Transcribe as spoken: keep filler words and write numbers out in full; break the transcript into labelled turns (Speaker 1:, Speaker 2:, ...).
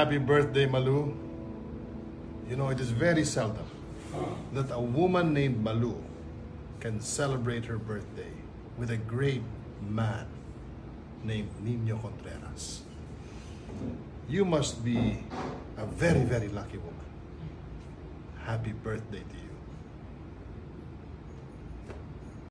Speaker 1: Happy birthday, Malu. You know, it is very seldom that a woman named Malu can celebrate her birthday with a great man named Nino Contreras. You must be a very, very lucky woman. Happy birthday to you.